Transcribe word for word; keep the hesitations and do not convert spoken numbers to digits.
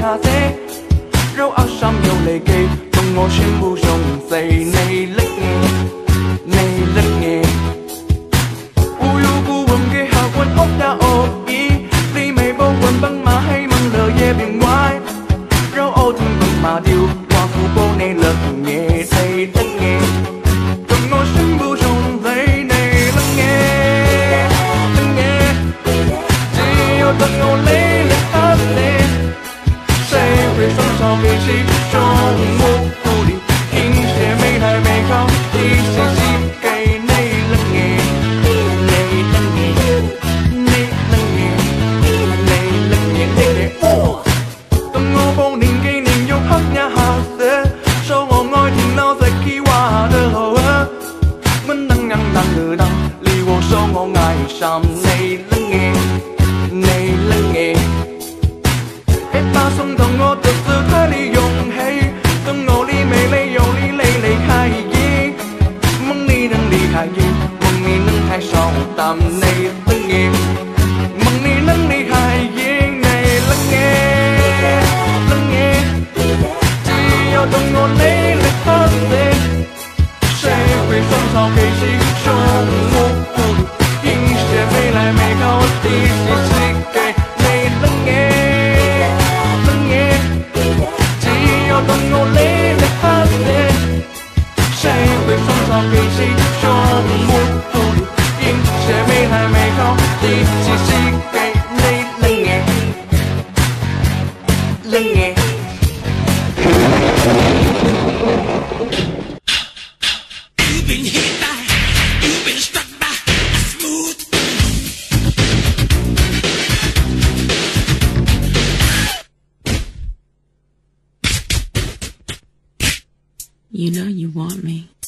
下些，柔壓心有利記，同我全部用死你力你力你。無緣無故嘅效果屋打惡意，你未報運奔馬希望樂夜變壞，柔奧聽奔馬掉，話苦報你樂嘢你力嘢，同我全部用死你力嘢力嘢，只有等我你力黑你。谁会双手一起中我鼓励，迎接未来美好的信息给你冷眼，你冷眼，你冷眼，你冷眼，你嘅我。當我報年紀年肉黑呀下色，說我愛聽到在起話的後兒，我能讓當得到，離我說我愛上你冷眼，你冷眼。把送到我的姿態裏勇氣，等我的美麗有你累累開意，夢你能離開意，夢你能太少擔你冷眼，夢你能離開意你冷眼冷眼，只要等我累累喝醉，誰會雙手給誰胸無顧慮，迎接未來美好的信息給你冷眼。等我累累喝醉，誰會雙手給誰胸無顧慮，迎接未來美好的氣息給你冷眼冷眼。You've been hit by, you've been struck by a smooth. You know you want me.